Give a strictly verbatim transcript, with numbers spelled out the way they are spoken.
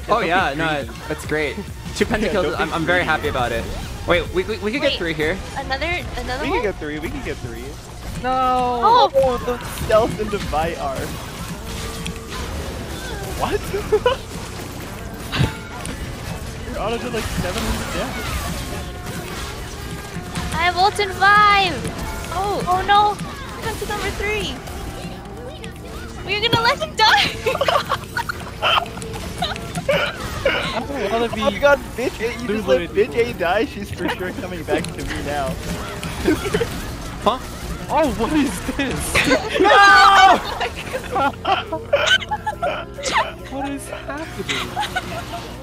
Oh yeah, no, that's great. Two pentakills. Yeah, I'm, I'm very happy about it. Wait, we we, we could Wait. get three here. Another, another We one? can get three. We can get three. No! Oh! Oh, the stealth and divide are. What? Your auto did like seven hundred damage. I have ult in five! Oh, oh no! Come to number three! We're gonna let him die! I don't wanna be... Oh my god, bitch A, you just let Lulu bitch A die, she's for sure coming back to me now. Huh? Oh, what is this? No! What is happening?